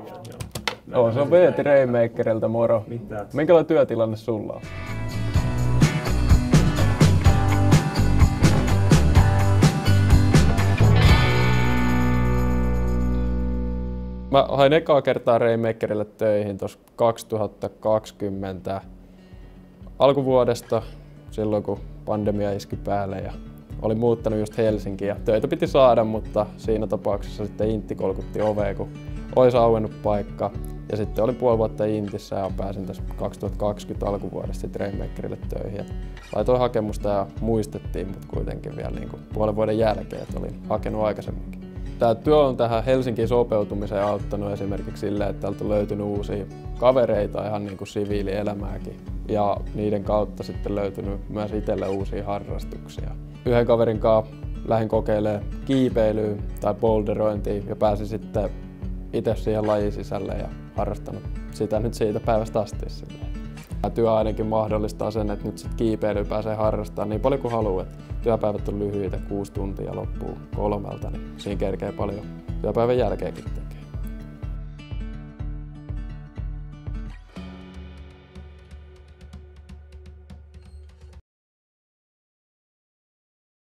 Se on Veeti Rainmakerilta, moro. Mitä? Minkälainen työtilanne sulla on? Mä hain ekaa kertaa Rainmakerille töihin tuossa 2020 alkuvuodesta, silloin kun pandemia iski päälle ja olin muuttanut just Helsinkiin ja töitä piti saada, mutta siinä tapauksessa sitten Intti kolkutti oveen, kun olisi auennut paikka. Ja sitten olin puoli vuotta Intissä ja pääsin tässä 2020 alkuvuodesta sitten Rainmakerille töihin. Ja laitoin hakemusta ja muistettiin mut kuitenkin vielä niin kuin puolen vuoden jälkeen, että olin hakenut aikaisemminkin. Tämä työ on tähän Helsinkiin sopeutumiseen auttanut esimerkiksi silleen, että täältä on löytynyt uusia kavereita ihan niin kuin siviilielämääkin. Ja niiden kautta sitten löytynyt myös itselle uusia harrastuksia. Yhden kaverin kanssa lähdin kokeilemaan kiipeilyä tai boulderointia ja pääsin sitten itse siihen lajin sisälle ja harrastanut sitä nyt siitä päivästä asti. Tämä työ ainakin mahdollistaa sen, että nyt sitten kiipeilyä pääsee harrastamaan niin paljon kuin haluaa. Työpäivät on lyhyitä, 6 tuntia loppuu 3, niin siinä kerkee paljon työpäivän jälkeenkin.